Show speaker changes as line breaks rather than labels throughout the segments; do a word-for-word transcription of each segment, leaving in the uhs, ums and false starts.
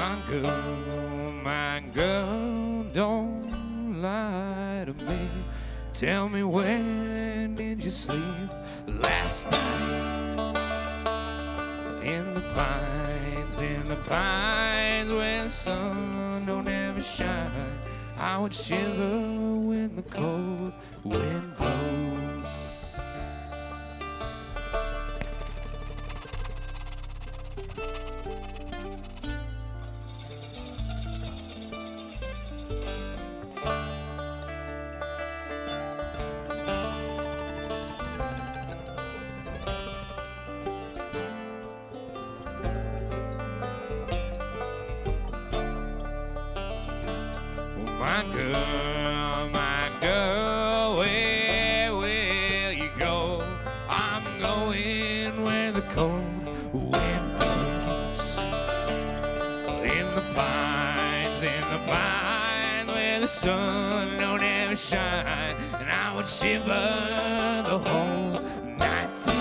My girl, my girl, don't lie to me. Tell me, when did you sleep last night? In the pines, in the pines, where the sun don't ever shine. I would shiver when the cold wind blows. My girl, my girl, where will you go? I'm going where the cold wind blows. In the pines, in the pines, where the sun don't ever shine. And I would shiver the whole night through.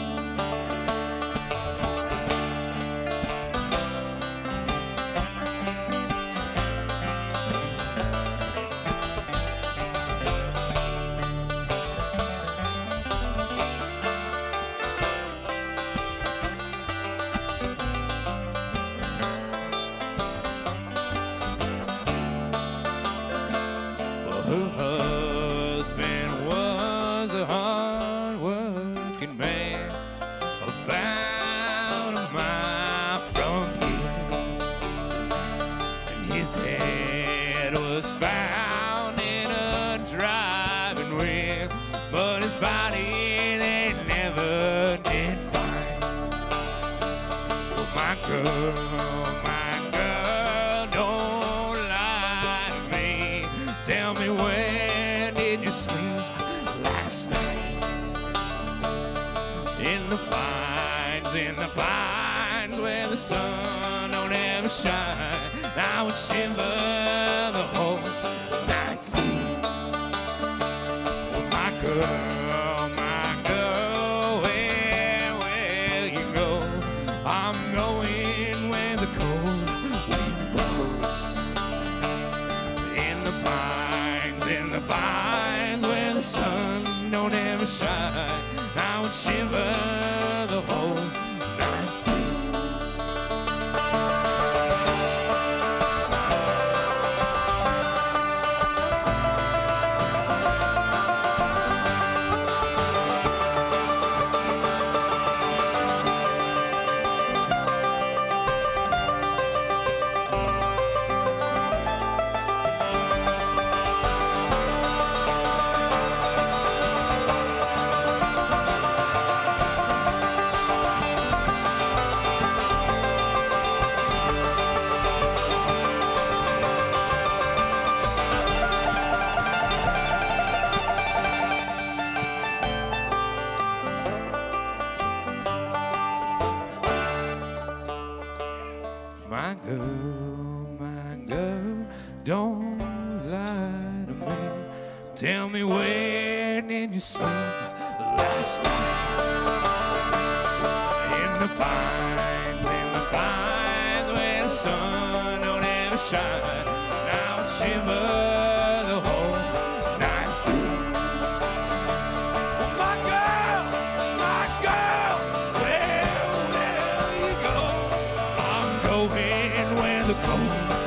Her husband was a hard-working man, about a mile from here, and his head was found in a driving wheel, but his body they never did find. Oh, my girl, my girl, don't lie to me. Tell me, where did you sleep last night? In the pines, in the pines, where the sun don't ever shine. I would shiver the whole night through. Oh, my girl, my girl, where will you go? I'm going where the cold wind blows. In the pines, in the pines, where the sun don't ever shine. I would shiver the whole night through. My girl, my girl, don't lie to me. Tell me, where did you sleep last night? In the pines, in the pines, where the sun don't ever shine. I would shiver the whole night through. Oh, my girl, my girl, where will you go? I'm going where the cold